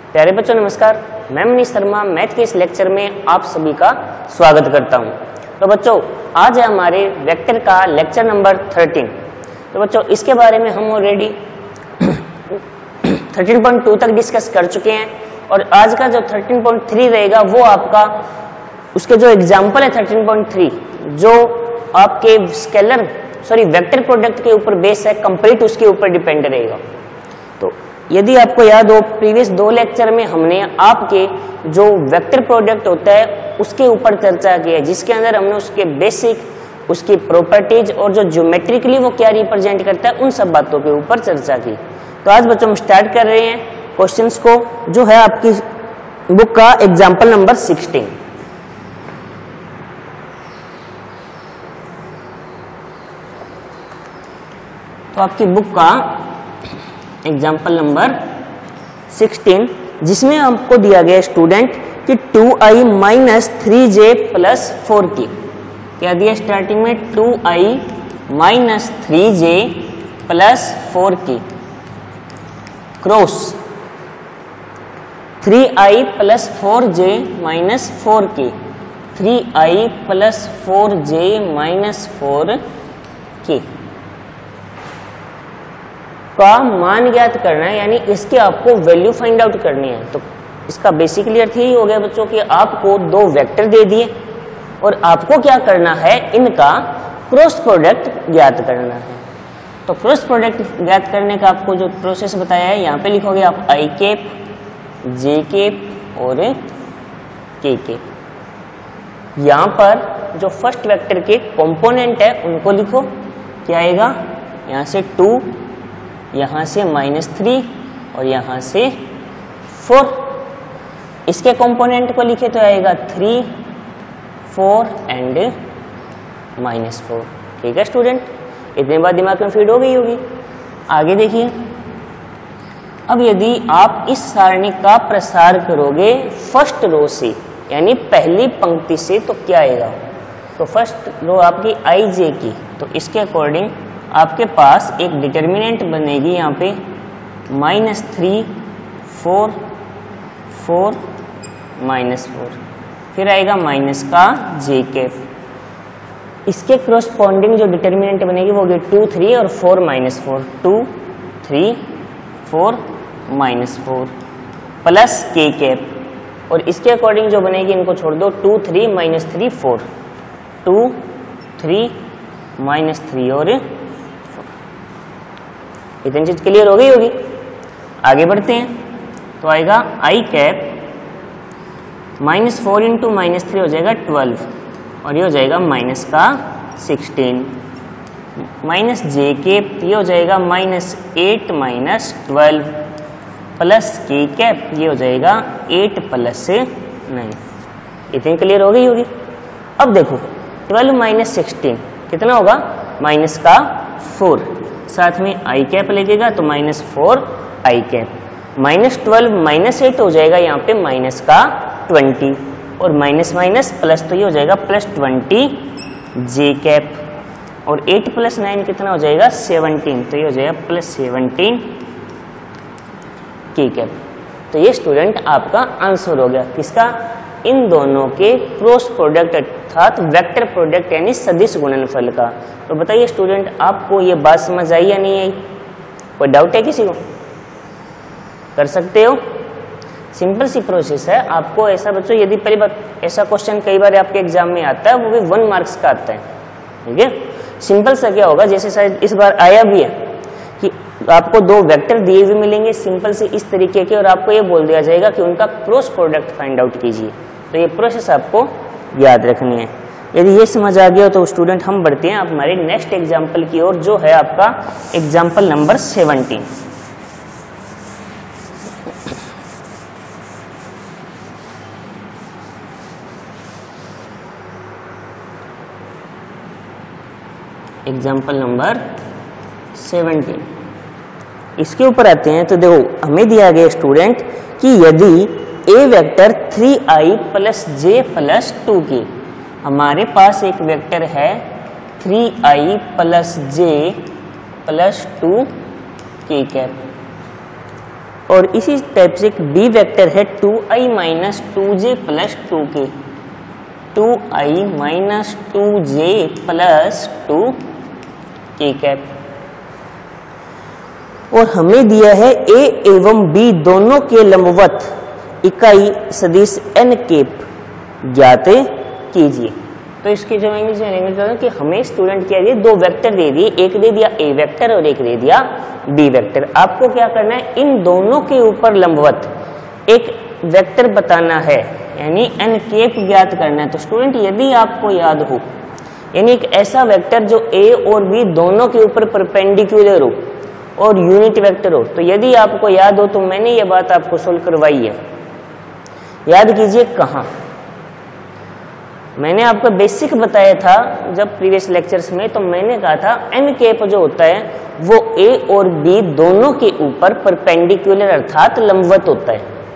प्यारे बच्चों नमस्कार, मैं मनीष शर्मा मैथ के इस लेक्चर में आप सभी का स्वागत करता हूं। तो बच्चों आज है हमारे वेक्टर का लेक्चर नंबर 13। तो बच्चों इसके बारे में हम ऑलरेडी 13.2 तक डिस्कस कर चुके हैं और आज का जो 13.3 रहेगा वो आपका उसके जो एग्जाम्पल है 13.3 जो आपके वेक्टर प्रोडक्ट के ऊपर बेस है, कंप्लीट उसके ऊपर डिपेंड रहेगा। तो यदि आपको याद हो प्रीवियस 2 लेक्चर में हमने आपके जो वेक्टर प्रोडक्ट होता है उसके ऊपर चर्चा की है, जिसके अंदर हमने उसके बेसिक, उसकी प्रॉपर्टीज और जो ज्योमेट्रिकली वो क्या रिप्रेजेंट करता है उन सब बातों के ऊपर चर्चा की। तो आज बच्चों हम स्टार्ट कर रहे हैं क्वेश्चंस को, जो है आपकी बुक का एग्जाम्पल नंबर 16। तो आपकी बुक का एग्जाम्पल नंबर 16 जिसमें आपको दिया गया स्टूडेंट कि 2i minus 3j plus 4k, क्या दिया स्टार्टिंग में 2i minus 3j plus 4k cross 3i plus 4j minus 4k, 3i plus 4j minus 4k का मान ज्ञात करना है, यानी इसके आपको वैल्यू फाइंड आउट करनी है। तो इसका बेसिकली अर्थ यही हो गया बच्चों कि आपको 2 वेक्टर दे दिए और आपको क्या करना है, इनका क्रॉस प्रोडक्ट ज्ञात करना है। तो क्रॉस प्रोडक्ट ज्ञात करने का आपको जो प्रोसेस बताया है यहाँ पे लिखोगे आप i कैप, j कैप और k कैप। यहाँ पर जो फर्स्ट वेक्टर के कंपोनेंट है उनको लिखो, क्या आएगा, यहाँ से 2, यहाँ से -3 और यहाँ से 4। इसके कंपोनेंट को लिखे तो आएगा 3, 4 एंड -4। ठीक है स्टूडेंट, इतने बात दिमाग में फीड हो गई होगी। आगे देखिए, अब यदि आप इस सारणी का प्रसार करोगे फर्स्ट रो से, यानी पहली पंक्ति से, तो क्या आएगा। तो फर्स्ट रो आपकी ij की, तो इसके अकॉर्डिंग आपके पास एक डिटर्मिनेंट बनेगी यहाँ पे -3, 4, 4, -4, फिर आएगा माइनस का j कैप। इसके क्रॉसपोंडिंग जो डिटर्मिनेंट बनेगी वो होगी 2, 3 और 4, -4, 2, 3, 4, -4 प्लस k कैप। और इसके अकॉर्डिंग जो बनेगी इनको छोड़ दो, 2, 3, -3, 4, 2, 3, -3 और इतनी चीज क्लियर हो गई होगी। आगे बढ़ते हैं, तो आएगा i कैप -4 इंटू -3 हो जाएगा 12 और ये हो जाएगा माइनस का 16, माइनस j कैप ये हो जाएगा -8 -12 प्लस k कैप ये हो जाएगा 8 + 9। इतनी क्लियर हो गई होगी। अब देखो 12 - 16 कितना होगा, माइनस का 4, साथ में i कैप लगेगा तो -4 i कैप, -12 -8 हो जाएगा यहाँ पे माइनस का 20 और माइनस माइनस प्लस तो ये हो जाएगा +20 j कैप और 8 + 9 कितना हो जाएगा 17, तो ये हो जाएगा +17 k कैप। तो ये स्टूडेंट आपका आंसर हो गया किसका, इन दोनों के क्रॉस प्रोडक्ट अर्थात वेक्टर प्रोडक्ट यानी सदिश गुणनफल का। तो बताइए स्टूडेंट आपको ये बात समझ आई या नहीं आई, कोई डाउट है किसी को, कर सकते हो। सिंपल सी प्रोसेस है। आपको ऐसा बच्चों, यदि पहली बात ऐसा क्वेश्चन कई बार आपके एग्जाम में आता है, वो भी 1 मार्क्स का आता है। ठीक है, सिंपल सा क्या होगा, जैसे शायद इस बार आया भी है कि आपको 2 वेक्टर दिए हुए मिलेंगे सिंपल से इस तरीके के, और आपको ये बोल दिया जाएगा कि उनका क्रॉस प्रोडक्ट फाइंड आउट कीजिए। तो ये प्रोसेस आपको याद रखनी है। यदि ये समझ आ गया तो स्टूडेंट हम बढ़ते हैं आप हमारे नेक्स्ट एग्जाम्पल की ओर, जो है आपका एग्जाम्पल नंबर 17। एग्जाम्पल नंबर 17 इसके ऊपर आते हैं। तो देखो हमें दिया गया स्टूडेंट कि यदि a vector 3i + j + 2k, हमारे पास एक वेक्टर है 3i + j + 2k कैप। और इसी टाइप से एक बी वेक्टर है 2i minus 2j plus 2k, 2i minus 2j plus 2k cap. और हमें दिया है a एवं b दोनों के लंबवत इकाई सदिश n कैप ज्ञात कीजिए। तो इसके जो इंग्लिश में कि हमें स्टूडेंट क्या दिए, दो वेक्टर दे दिए, एक दे दिया a वेक्टर और एक दे दिया b वेक्टर। आपको क्या करना है, इन दोनों के ऊपर लंबवत एक वेक्टर बताना है, यानी n कैप ज्ञात करना है। तो स्टूडेंट यदि आपको याद हो, यानी एक ऐसा वेक्टर जो a और b दोनों के ऊपर परपेंडिकुलर हो और यूनिट वेक्टर हो, तो यदि आपको याद हो तो मैंने ये बात आपको सोल्व करवाई है। याद कीजिए कहाँ, मैंने आपको बेसिक बताया था जब प्रीवियस लेक्चर्स में, तो मैंने कहा था n कैप जो होता है वो a और b दोनों के ऊपर परपेंडिकुलर अर्थात लंबवत होता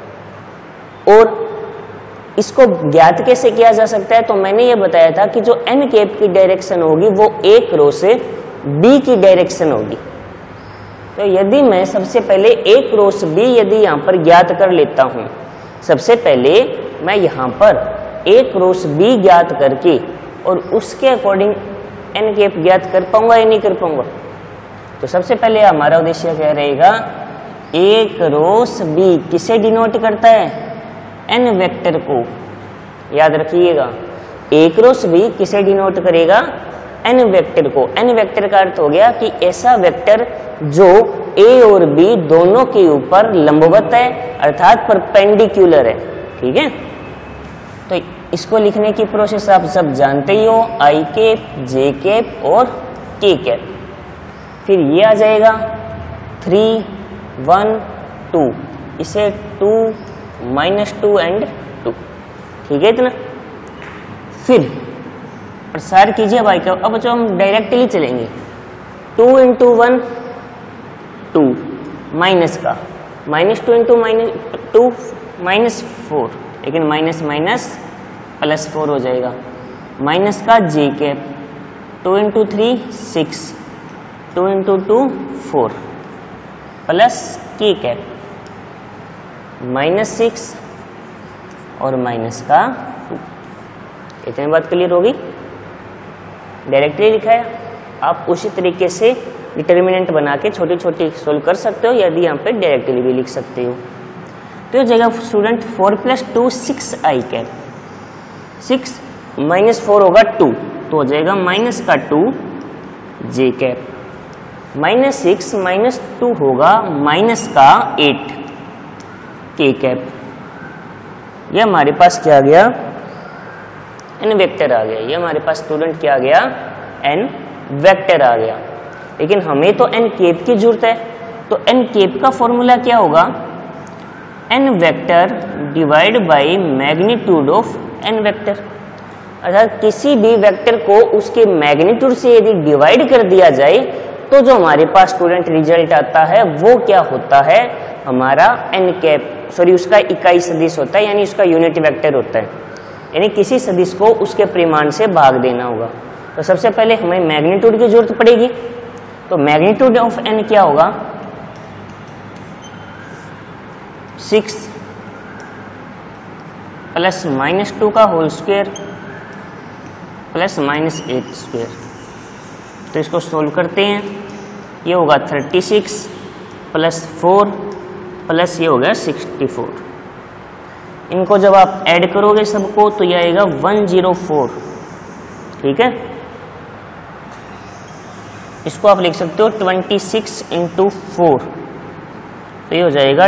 है। और इसको ज्ञात कैसे किया जा सकता है, तो मैंने ये बताया था कि जो n कैप की डायरेक्शन होगी वो a क्रॉस से b की डायरेक्शन होगी। तो यदि मैं सबसे पहले a क्रॉस b यदि यहाँ पर ज्ञात कर लेता हूँ, सबसे पहले मैं यहाँ पर a क्रॉस b ज्ञात करके और उसके अकॉर्डिंग n कैप ज्ञात कर पाऊंगा या नहीं कर पाऊंगा। तो सबसे पहले हमारा उद्देश्य क्या रहेगा, a क्रॉस b किसे डिनोट करता है, n वेक्टर को। याद रखिएगा a क्रॉस b किसे डिनोट करेगा, n वेक्टर को। n वेक्टर का अर्थ हो गया कि ऐसा वेक्टर जो a और b दोनों के ऊपर लंबवत है अर्थात परपेंडिकुलर है। ठीक है, तो इसको लिखने की प्रोसेस आप सब जानते ही हो, i कैप, j कैप और k कैप। फिर ये आ जाएगा 3, 1, 2, इसे 2, -2 एंड 2। ठीक है इतना। फिर प्रसार कीजिए y का। अब जो हम डायरेक्टली चलेंगे, 2 × 1 2 माइनस का, -2 × 2 -4, लेकिन माइनस माइनस प्लस 4 हो जाएगा। माइनस का j cap, 2 × 3 6, 2 × 2 4 plus k cap, -6 और माइनस का 2। इतनी बात क्लियर होगी। डायरेक्टली लिखा है, आप उसी तरीके से डिटर्मिनेंट बना के छोटी छोटी सोल्व कर सकते हो, यदि यहाँ पे डायरेक्टली भी लिख सकते हो। तो ये जगह स्टूडेंट 4 + 2 6i कैप, 6 - 4 होगा 2, तो हो जाएगा माइनस का 2 j कैप, -6 - 2 होगा माइनस का 8 k कैप। ये हमारे पास क्या आ गया, n वेक्टर आ गया। ये हमारे पास स्टूडेंट क्या आ गया, n वेक्टर आ गया। लेकिन हमें तो n कैप की जरूरत है, तो n कैप का फॉर्मूला क्या होगा, n vector divide by magnitude of n vector. अर्थात किसी भी वेक्टर को उसके मैग्नीट्यूड से यदि डिवाइड कर दिया जाए तो जो हमारे पास स्टूडेंट रिजल्ट आता है वो क्या होता है, हमारा n कैप, सॉरी उसका इकाई सदिश होता है, यानी उसका यूनिट वेक्टर होता है। यानी किसी सदिश को उसके परिमाण से भाग देना होगा। तो सबसे पहले हमें मैग्नीट्यूड की जरूरत पड़ेगी। तो मैग्नीट्यूड ऑफ n क्या होगा, 6 + -2 का होल स्क्वायर प्लस -8²। तो इसको सोल्व करते हैं, ये होगा 36 + 4 प्लस ये हो गया 64। इनको जब आप ऐड करोगे सबको तो ये आएगा 104। ठीक है, इसको आप लिख सकते हो 26 × 4, तो ये हो जाएगा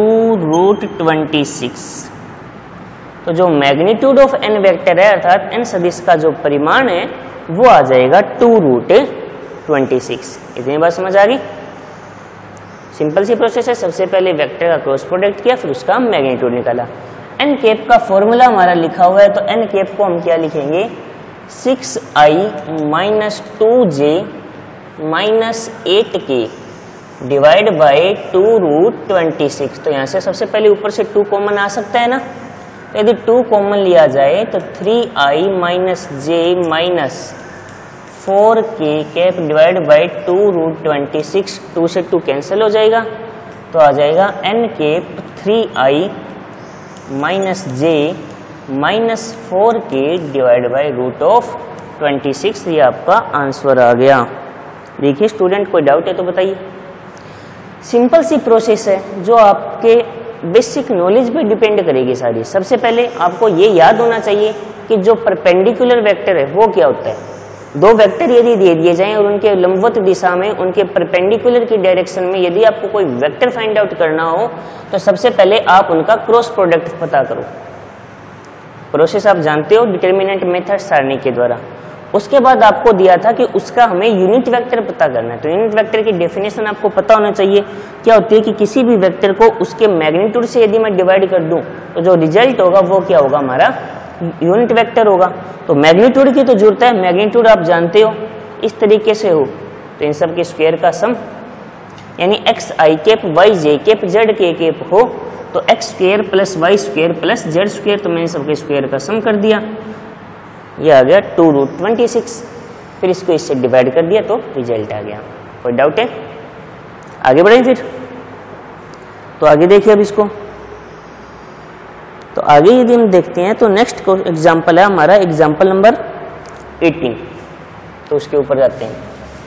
2√26। तो जो मैग्नीट्यूड ऑफ n वेक्टर है अर्थात n सदिश का जो परिमाण है वो आ जाएगा 2√26। इतनी बात समझ आ गई। सिंपल सी प्रोसेस है, सबसे पहले वेक्टर का क्रॉस प्रोडक्ट किया, फिर उसका मैग्नीट्यूड निकाला। n कैप का फॉर्मूला हमारा लिखा हुआ है, तो n कैप को हम क्या लिखेंगे, 6i - 2j - 8k divide by 2√26। तो यहाँ से सबसे पहले ऊपर से 2 कॉमन आ सकता है ना, तो यदि 2 कॉमन लिया जाए तो 3i - j - 4k cap divide by 2√26, 2 से 2 कैंसिल हो जाएगा, तो आ जाएगा n cap 3i minus J minus 4k divide by root of 26। ये आपका आंसर आ गया। देखिए स्टूडेंट, कोई डाउट है तो बताइए। सिंपल सी प्रोसेस है जो आपके बेसिक नॉलेज पे डिपेंड करेगी सारी। सबसे पहले आपको ये याद होना चाहिए कि जो परपेंडिकुलर वेक्टर है वो क्या होता है। दो वेक्टर यदि दे दिए जाएं और उनके लंबवत दिशा में उनके परपेंडिकुलर की डायरेक्शन में यदि आपको कोई वेक्टर फाइंड आउट करना हो तो सबसे पहले आप उनका क्रॉस प्रोडक्ट पता करो। प्रोसेस आप जानते हो, डिटर्मिनेंट मेथड सारणी के द्वारा। उसके बाद आपको दिया था कि उसका हमें यूनिट वेक्टर पता करना है। तो यूनिट वेक्टर की डेफिनेशन आपको पता होना चाहिए। क्या होती है कि किसी भी वेक्टर को उसके मैग्नीट्यूड से यदि मैं डिवाइड कर दूं तो जो रिजल्ट होगा वो क्या होगा, हमारा यूनिट वेक्टर होगा। तो मैग्नीट्यूड की तो जरूरत है, मैग्नीट्यूड आप जानते हो इस तरीके से हो तो इन सब के स्क्वायर का सम, यानी X I cap Y J cap Z K cap हो तो X square plus Y square plus Z square, तो मैंने सबके स्क्वायर का सम कर दिया। ये आ गया 2√26। फिर इसको इससे डिवाइड कर दिया तो रिजल्ट आ गया। कोई डाउट है? आगे बढ़ें फिर। तो आगे देखिए अब इसको। तो आगे यदि हम देखते हैं तो नेक्स्ट एग्जाम्पल है हमारा एग्जाम्पल नंबर 18। तो उसके ऊपर जाते हैं।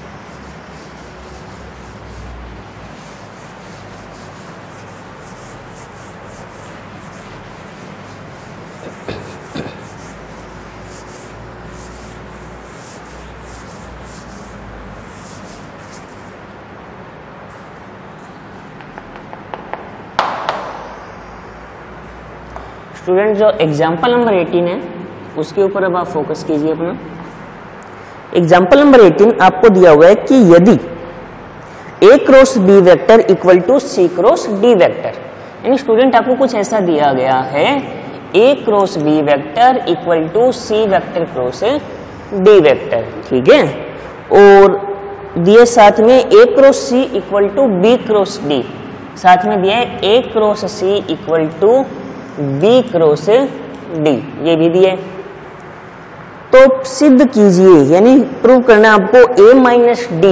स्टूडेंट, जो एग्जाम्पल नंबर 18 है उसके ऊपर अब आप फोकस कीजिए अपना। एग्जाम्पल नंबर 18 आपको दिया हुआ है कि यदि A cross B vector equal to C cross D vector, यानी स्टूडेंट आपको कुछ ऐसा दिया गया है A cross B vector equal to C vector cross D vector, ठीक है। और दिए साथ में A cross C equal to B cross D, साथ में दिया है A cross C equal to B cross D, ये भी दिए। तो सिद्ध कीजिए, यानी प्रूव करना है आपको A minus D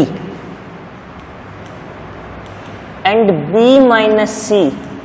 and B minus C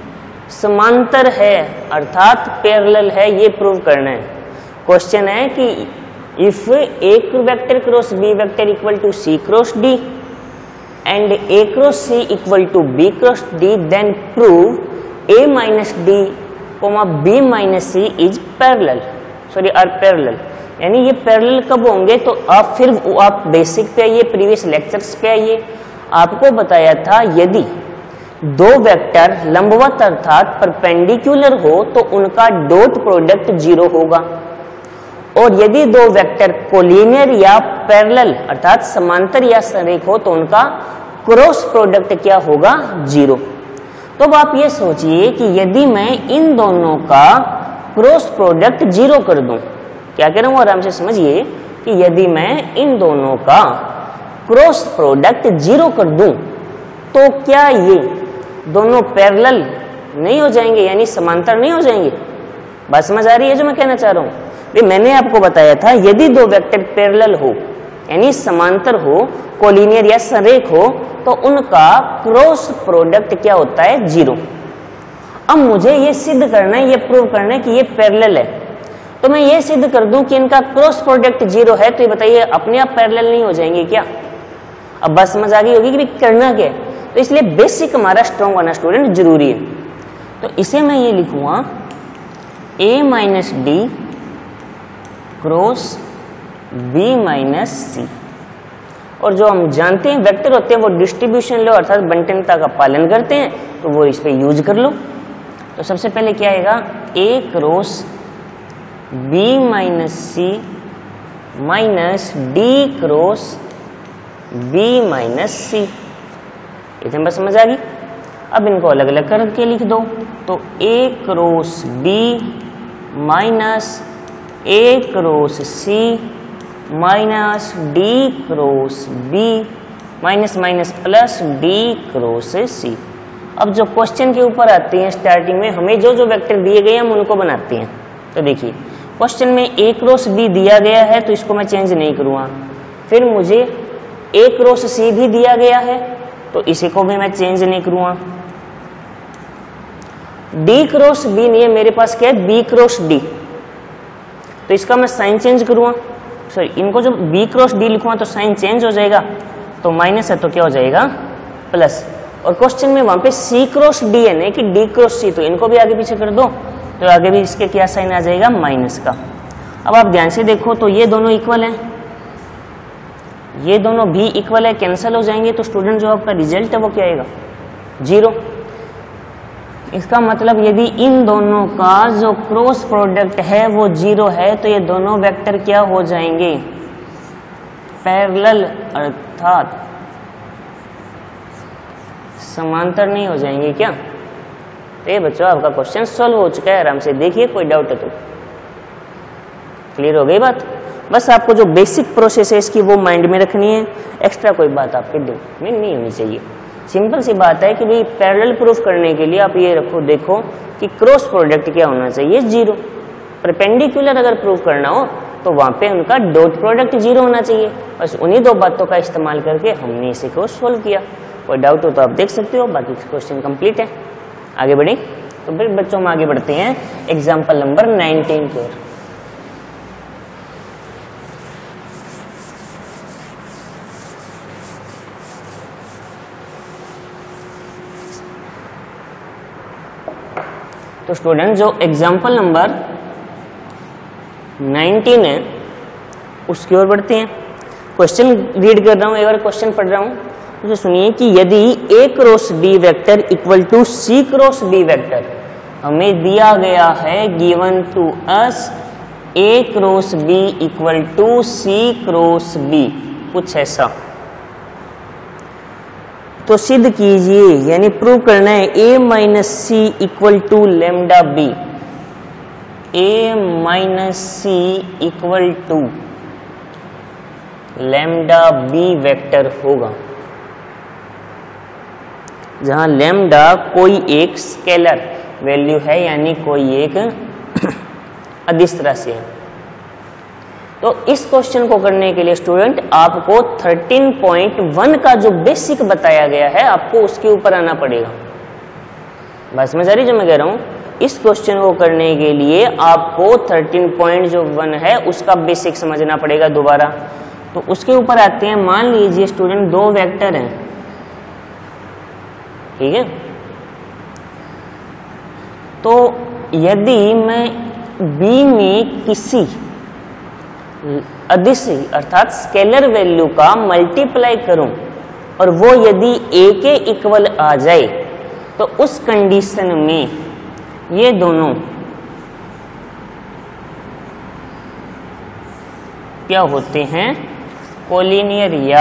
समांतर है अर्थात पैरेलल है, ये प्रूव करना है। क्वेश्चन है कि if A vector cross B vector equal to C cross D and A cross C equal to B cross D, then prove A minus D B minus C is parallel, sorry are parallel. यानी ये parallel कब होंगे, तो आप फिर आप basic पे आइए, प्रीवियस लेक्चर्स पे आइए। आपको बताया था यदि दो वेक्टर लंबवत अर्थात परपेंडिकुलर हो तो उनका डॉट प्रोडक्ट 0 होगा, और यदि दो वेक्टर कोलिनियर या पैरेलल अर्थात समांतर या संरेख हो तो उनका क्रॉस प्रोडक्ट क्या होगा, 0। तो अब आप ये सोचिए कि यदि मैं इन दोनों का क्रॉस प्रोडक्ट 0 कर दूं, क्या कह रहा हूं आराम से समझिए कि यदि मैं इन दोनों का क्रॉस प्रोडक्ट 0 कर दूं तो क्या ये दोनों पैरेलल नहीं हो जाएंगे, यानी समांतर नहीं हो जाएंगे? बात समझ आ रही है जो मैं कहना चाह रहा हूं? मैंने आपको बताया था यदि दो वेक्टर पैरेलल हो यानी समांतर हो, कोलिनियर या संरेख हो तो उनका क्रॉस प्रोडक्ट क्या होता है, 0। अब मुझे ये सिद्ध करना है, ये प्रूव करना है कि ये पैरेलल है। तो मैं ये सिद्ध कर दूं कि इनका क्रॉस प्रोडक्ट 0 है, तो ये बताइए अपने आप पैरेलल नहीं हो जाएंगे क्या? अब बात समझ आ गई होगी कि करना क्या है। तो इसलिए बेसिक हमारा स्ट्रॉन्ग होना स्टूडेंट जरूरी है। तो इसे मैं ये लिखूंगा A minus D cross B minus C। और जो हम जानते हैं वेक्टर होते हैं वो डिस्ट्रीब्यूशन लो अर्थात बंटनता का पालन करते हैं, तो वो इस पे यूज कर लो। तो सबसे पहले क्या आएगा, A cross B minus C minus D cross B minus C। इतने बस समझ आ गई। अब इनको अलग अलग करके लिख दो, तो A cross B minus A cross C minus D cross B minus minus plus D cross C। अब जो क्वेश्चन के ऊपर आते हैं स्टार्टिंग में हमें जो जो वेक्टर दिए गए हैं हम उनको बनाते हैं। तो देखिए क्वेश्चन में A क्रॉस B दिया गया है तो इसको मैं चेंज नहीं करूँगा। फिर मुझे A क्रॉस C भी दिया गया है तो इसी को भी मैं चेंज नहीं करूँगा। डी क्रॉस बी नहीं है मेरे पास, क्या है बी क्रॉस डी। तो इसका मैं साइन चेंज करूँगा, सॉरी इनको जो बी क्रॉस डी लिखूँगा तो साइन चेंज हो जाएगा, तो माइनस है तो क्या हो जाएगा प्लस। और क्वेश्चन में वहां पे सी क्रॉस डी है नहीं कि डी क्रॉस सी, तो इनको भी आगे पीछे कर दो तो आगे भी इसके क्या साइन आ जाएगा माइनस का। अब आप ध्यान से देखो तो ये दोनों इक्वल हैं, ये दोनों भी इक्वल है, कैंसिल हो जाएंगे तो स्टूडेंट जो आपका रिजल्ट है वो क्या आएगा 0। इसका मतलब यदि इन दोनों का जो क्रॉस प्रोडक्ट है वो 0 है तो ये दोनों वेक्टर क्या हो जाएंगे पैरेलल, अर्थात समांतर नहीं हो जाएंगे क्या। तो ये बच्चों आपका क्वेश्चन सॉल्व हो चुका है, आराम से देखिए, कोई डाउट है तो। क्लियर हो गई बात। बस आपको जो बेसिक प्रोसेस है इसकी वो माइंड में रखनी है, एक्स्ट्रा कोई बात आपके दिमाग में नहीं होनी चाहिए। सिंपल सी बात है कि भाई पैरेलल प्रूफ करने के लिए आप ये रखो, देखो कि क्रॉस प्रोडक्ट क्या होना चाहिए 0। परपेंडिकुलर अगर प्रूफ करना हो तो वहां पे उनका डॉट प्रोडक्ट 0 होना चाहिए। बस उन्हीं दो बातों का इस्तेमाल करके हमने इसे को सोल्व किया। कोई डाउट हो तो आप देख सकते हो, बाकी क्वेश्चन कंप्लीट है। आगे बढ़े तो फिर बच्चों हम आगे बढ़ते हैं एग्जाम्पल नंबर 19 की ओर। तो स्टूडेंट जो एग्जाम्पल नंबर 19 है उसकी ओर बढ़ते हैं। क्वेश्चन रीड कर रहा हूं, एक बार क्वेश्चन पढ़ रहा हूं, तो सुनिए कि यदि A cross B vector equal to C cross B vector हमें दिया गया है, given to us A cross B equal to C cross B, कुछ ऐसा, तो सिद्ध कीजिए, यानी प्रूव करना है a minus C equal to lambda B, a minus C equal to lambda B vector होगा, जहां लेमडा कोई एक स्केलर वैल्यू है, यानी कोई एक अदिश राशि है। तो इस क्वेश्चन को करने के लिए स्टूडेंट आपको 13.1 का जो बेसिक बताया गया है आपको उसके ऊपर आना पड़ेगा। बस समझ आ रही जो मैं कह रहा हूं, इस क्वेश्चन को करने के लिए आपको 13.1 है उसका बेसिक समझना पड़ेगा दोबारा। तो उसके ऊपर आते हैं, मान लीजिए स्टूडेंट दो वेक्टर हैं, ठीक है। तो यदि मैं बी में किसी अदिश अर्थात स्केलर वैल्यू का मल्टीप्लाई करूं और वो यदि a के इक्वल आ जाए तो उस कंडीशन में ये दोनों क्या होते हैं, कोलिनियर या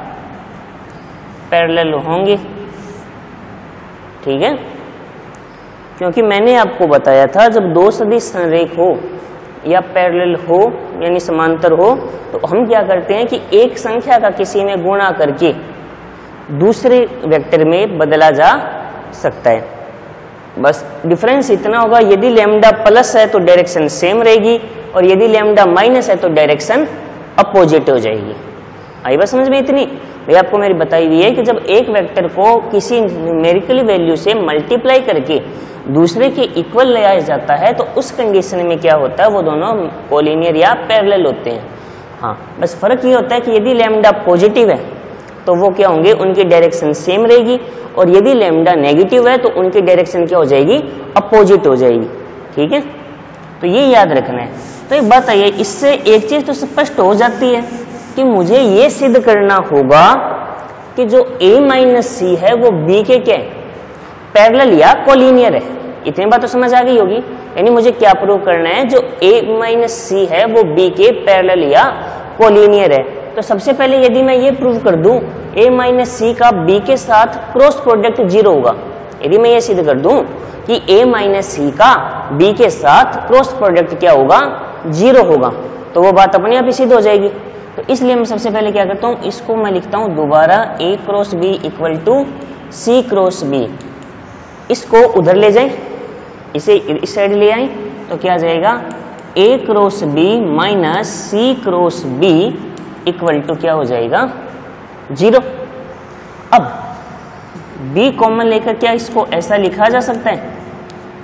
पैरेलल होंगे, ठीक है। क्योंकि मैंने आपको बताया था जब दो सदिश संरेख हो या पैरेलल हो यानी समांतर हो तो हम क्या करते हैं कि एक संख्या का किसी में गुणा करके दूसरे वेक्टर में बदला जा सकता है। बस डिफरेंस इतना होगा, यदि लैम्डा प्लस है तो डायरेक्शन सेम रहेगी और यदि लैम्डा माइनस है तो डायरेक्शन अपोजिट हो जाएगी। आई बात समझ में इतनी? भाई आपको मेरी बताई हुई है कि जब एक वेक्टर को किसी न्यूमेरिकल वैल्यू से मल्टीप्लाई करके दूसरे के इक्वल लाया जाता है तो उस कंडीशन में क्या होता है, वो दोनों कोलिनियर या पैरेलल होते हैं। हाँ, बस फर्क ये होता है कि यदि लैम्डा पॉजिटिव है तो वो क्या होंगे, उनकी डायरेक्शन सेम रहेगी, और यदि लैम्डा नेगेटिव है तो उनकी डायरेक्शन क्या हो जाएगी, अपोजिट हो जाएगी, ठीक है। तो ये याद रखना है। तो एक बात है, इससे एक चीज तो स्पष्ट हो जाती है कि मुझे ये सिद्ध करना होगा कि जो a माइनस सी है वो b के क्या है, पैरेलल या कोलिनियर है। इतनी बात तो समझ आ गई होगी। यानी मुझे क्या प्रूव करना है, जो a माइनस सी है वो b के पैरेलल या कोलिनियर है। तो सबसे पहले यदि मैं ये प्रूव कर दूं a माइनस सी का b के साथ क्रॉस प्रोडक्ट 0 होगा, यदि मैं ये सिद्ध कर दूं कि a माइनस सी का b के साथ क्रॉस प्रोडक्ट क्या होगा, 0 होगा, तो वो बात अपने आप ही सिद्ध हो जाएगी। तो इसलिए मैं सबसे पहले क्या करता हूं, इसको मैं लिखता हूं दोबारा a cross b equal to c cross b। इसको उधर ले जाएं, इसे इस साइड ले आए तो क्या आ जाएगा, a cross b minus c cross b equal to क्या हो जाएगा, 0। अब b कॉमन लेकर क्या इसको ऐसा लिखा जा सकता है,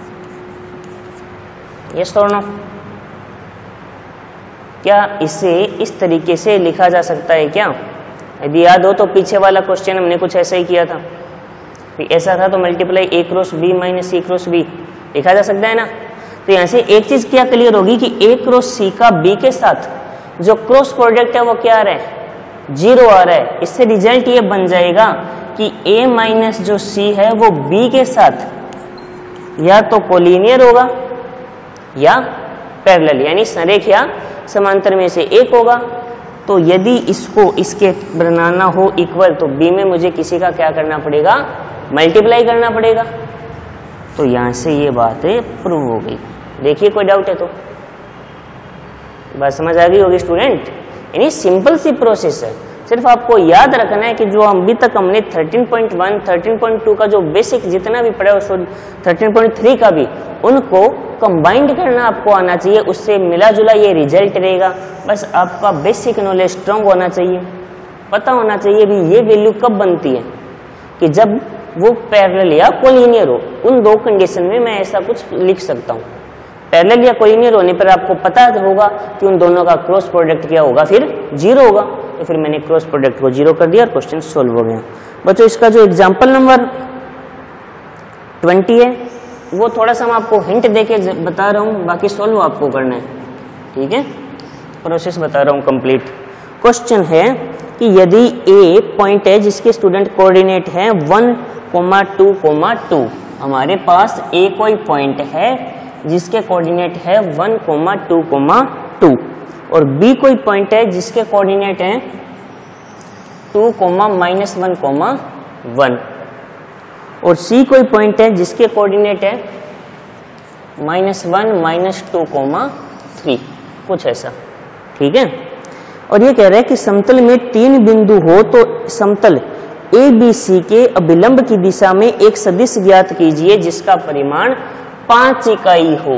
यस और नो? क्या इसे इस तरीके से लिखा जा सकता है क्या? यदि याद हो तो पीछे वाला क्वेश्चन हमने कुछ ऐसा ही किया था, ऐसा था तो multiply A cross B minus C cross B लिखा जा सकता है ना। तो यहाँ से एक चीज क्या क्लियर होगी कि ए क्रॉस सी का बी के साथ जो क्रॉस प्रोडक्ट है वो क्या आ रहा है? 0 आ रहा है। इससे रिजल्ट ये बन जाएगा कि ए माइनस जो सी है वो बी के साथ या तो कोलिनियर होगा या पैरेलल, यानी संरेख या समांतर में से एक होगा। तो यदि इसको इसके बनाना हो इक्वल तो बी में मुझे किसी का क्या करना पड़ेगा? मल्टीप्लाई करना पड़ेगा। तो यहां से ये बात प्रूव हो गई। देखिए कोई डाउट है तो बात समझ आ गई होगी स्टूडेंट। यानी सिंपल सी प्रोसेस है, सिर्फ आपको याद रखना है कि जो अभी तक हमने 13.1 13.2 का जो बेसिक जितना भी पढ़ा है 13.3 का भी उनको कंबाइंड करना आपको आना चाहिए, उससे मिला जुला ये रिजल्ट रहेगा। बस आपका बेसिक नॉलेज स्ट्रांग होना चाहिए, पता होना चाहिए भी ये वैल्यू कब बनती है कि जब वो पैरेलल या कोलिनियर हो। उन दो कंडीशन में मैं ऐसा कुछ लिख सकता हूँ। पैरेलल या कोलिनियर होने पर आपको पता होगा कि उन दोनों का क्रॉस प्रोडक्ट क्या होगा, फिर 0 होगा। तो फिर मैंने क्रॉस प्रोडक्ट को 0 कर दिया और क्वेश्चन सोल्व हो गया। बच्चों इसका जो एग्जाम्पल नंबर 20 है वो थोड़ा सा मैं आपको हिंट देके बता रहा हूँ, बाकी सोल्व आपको करना है, ठीक है। प्रोसेस बता रहा हूँ कंप्लीट। क्वेश्चन है कि यदि ए पॉइंट है जिसके स्टूडेंट कोऑर्डिनेट है 1, 2, हमारे पास ए कोई पॉइंट है जिसके कोऑर्डिनेट है 1, 2, और बी कोई पॉइंट है जिसके कोऑर्डिनेट है 2, -1, और सी कोई पॉइंट है जिसके कोऑर्डिनेट है -1, -2, 3, कुछ ऐसा, ठीक है। और ये कह रहा है कि समतल में 3 बिंदु हो तो समतल ABC के अभिलंब की दिशा में एक सदिश ज्ञात कीजिए जिसका परिमाण 5 इकाई हो।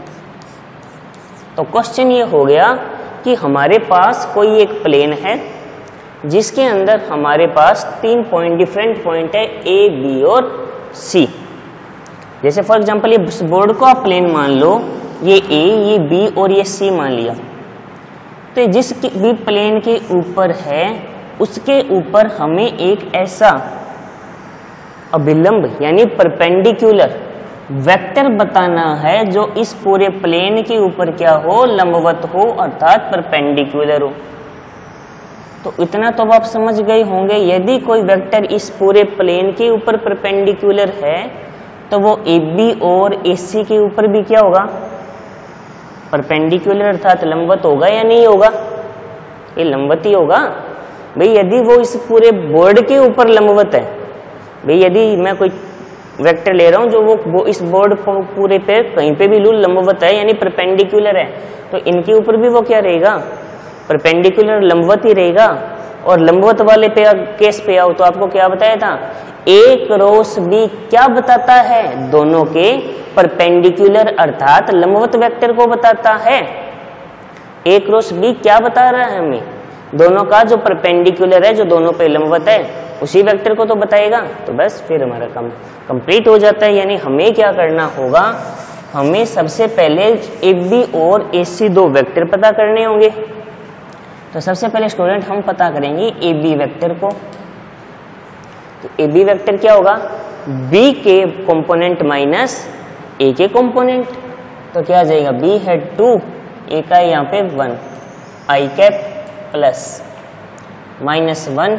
तो क्वेश्चन ये हो गया कि हमारे पास कोई एक प्लेन है जिसके अंदर हमारे पास 3 पॉइंट डिफरेंट पॉइंट है A, B और C। जैसे फॉर एग्जांपल ये बोर्ड को आप प्लेन मान लो, ये A, ये B और ये C मान लिया। तो जिस भी प्लेन के ऊपर है उसके ऊपर हमें एक ऐसा अभिलंब यानी परपेंडिकुलर वेक्टर बताना है जो इस पूरे प्लेन के ऊपर क्या हो? लंबवत हो, अर्थात परपेंडिकुलर हो। तो इतना तो आप समझ गए होंगे, यदि कोई वेक्टर इस पूरे प्लेन के ऊपर परपेंडिकुलर है तो वो AB और AC के ऊपर भी क्या होगा? परपेंडिकुलर अर्थात लंबवत होगा या नहीं होगा? ये लंबवत ही होगा भाई। यदि वो इस पूरे बोर्ड के ऊपर लंबवत है, भाई यदि मैं कोई वेक्टर ले रहा हूं जो वो इस बोर्ड पूरे पे कहीं पे भी लूँ लंबवत है यानी परपेंडिकुलर है, तो इनके ऊपर भी वो क्या रहेगा? परपेंडिकुलर लंबवत ही रहेगा। और लंबवत वाले पे केस पे आओ तो आपको क्या बताया था? A क्रॉस B क्या बताता है? दोनों के परपेंडिकुलर अर्थात लंबवत वेक्टर को बताता है। A क्रॉस B क्या बता रहा है हमें? दोनों का जो परपेंडिकुलर है, जो दोनों पे लंबवत है, उसी वेक्टर को तो बताएगा। तो बस फिर हमारा काम कंप्लीट हो जाता है। यानी हमें क्या करना होगा? हमें सबसे पहले AB और AC दो वेक्टर पता करने होंगे। तो सबसे पहले स्टूडेंट हम पता करेंगे AB वेक्टर को। तो AB वेक्टर क्या होगा? B के कंपोनेंट माइनस A के कंपोनेंट। तो क्या आ जाएगा? B है 2, A का यहाँ पे 1, I cap plus -1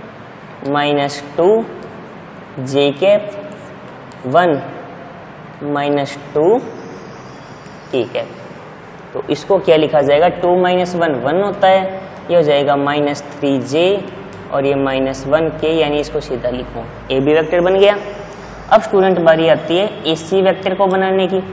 -2 J cap 1 -2 K cap. तो इसको क्या लिखा जाएगा? 2 - 1 1 होता है, ये हो जाएगा -3J और ये -1K, यानी इसको सीधा लिखो। AB वेक्टर बन गया। अब स्टूडेंट बारी आती है AC वेक्टर को बनाने की।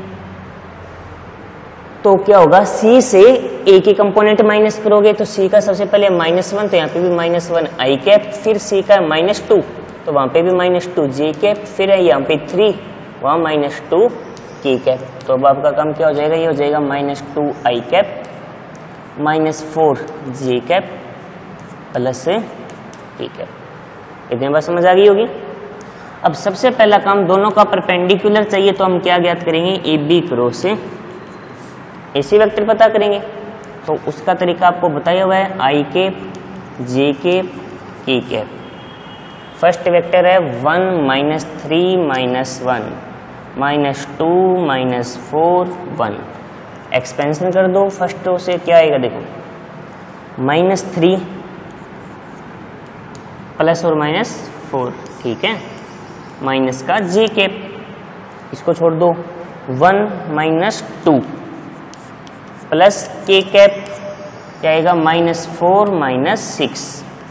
तो क्या होगा? C से A के कंपोनेंट माइनस करोगे तो C का सबसे पहले -1, तो यहाँ पे भी -1 I कैप, फिर C का -2 तो वहाँ पे भी -2 J कैप, फिर है यहाँ पे 3, वहाँ -2 K कैप। तो अब आपका काम क्या हो जाएगा? ये हो जाएगा -2 I cap -4 J cap plus K cap. इतनी बात समझ आ गई होगी। अब सबसे पहला काम, दोनों का परपेंडिकुलर चाहिए तो हम क्या ज्ञात करेंगे? AB क्रॉस ऐसे वेक्टर पता करेंगे। तो उसका तरीका आपको बताया हुआ है, I cap, J cap, K cap. First vector है 1 -3 -1 -2 -4 1। एक्सपेंशन कर दो फर्स्ट रो से, क्या आएगा देखो, -3 प्लस और -4, ठीक है, माइनस का जे कैप, इसको छोड़ दो, 1 -2 प्लस के कैप, क्या आएगा, -4 -6।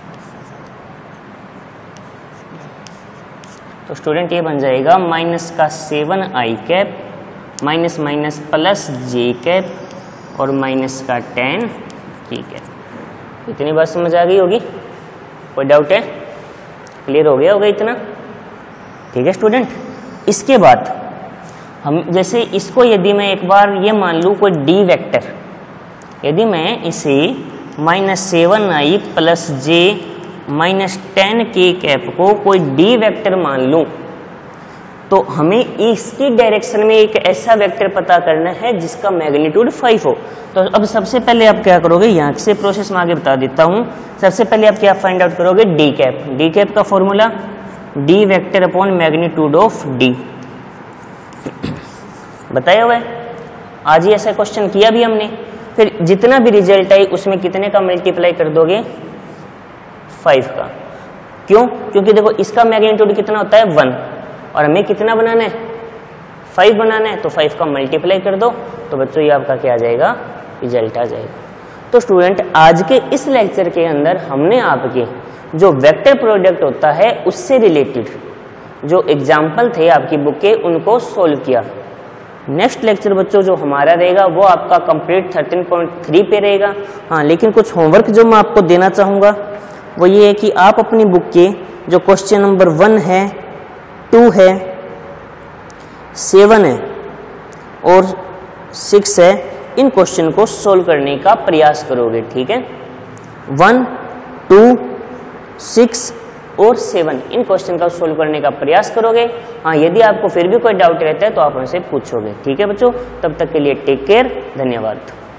तो स्टूडेंट ये बन जाएगा -7 I cap minus minus plus J cap और -10 के कैप। इतनी बात समझ आ गई होगी, कोई डाउट है? क्लियर हो गया होगा इतना, ठीक है स्टूडेंट। इसके बाद हम जैसे इसको यदि मैं एक बार ये मान लूँ कोई डी वेक्टर, यदि मैं इसे -7i प्लस जे -10 के कैप को कोई डी वेक्टर मान लूँ, तो हमें इसकी डायरेक्शन में एक ऐसा वेक्टर पता करना है जिसका मैग्नीट्यूड 5 हो। तो अब सबसे पहले आप क्या करोगे, यहाँ से प्रोसेस मैं आगे बता देता हूँ। सबसे पहले आप क्या फाइंड आउट करोगे, डी कैप। डी कैप का formula D vector upon magnitude of D, बताया हुआ है। आज ही ऐसा क्वेश्चन किया भी हमने। फिर जितना भी रिजल्ट आई उसमें कितने का मल्टीप्लाई कर दोगे, 5 का। क्यों? क्योंकि देखो इसका मैग्नीट्यूड कितना होता है 1 और हमें कितना बनाना है, 5 बनाना है, तो 5 का मल्टीप्लाई कर दो, तो बच्चों ये आपका क्या आ जाएगा, रिजल्ट आ जाएगा। तो स्टूडेंट आज के इस लेक्चर के अंदर हमने आपके जो वेक्टर प्रोडक्ट होता है उससे रिलेटेड जो एग्जाम्पल थे आपकी बुक के उनको सोल्व किया। नेक्स्ट लेक्चर बच्चों जो हमारा रहेगा वो आपका कंप्लीट 13.3 पे रहेगा। हाँ, लेकिन कुछ होमवर्क जो मैं आपको देना चाहूँगा वो ये है कि आप अपनी बुक के जो क्वेश्चन नंबर 1 है, 2 है, 7 है और 6 है, इन क्वेश्चन को सोल्व करने का प्रयास करोगे, ठीक है। 1, 2, 6 और 7 इन क्वेश्चन का सोल्व करने का प्रयास करोगे। हाँ, यदि आपको फिर भी कोई डाउट रहता है तो आप उनसे पूछोगे, ठीक है बच्चों। तब तक के लिए टेक केयर, धन्यवाद।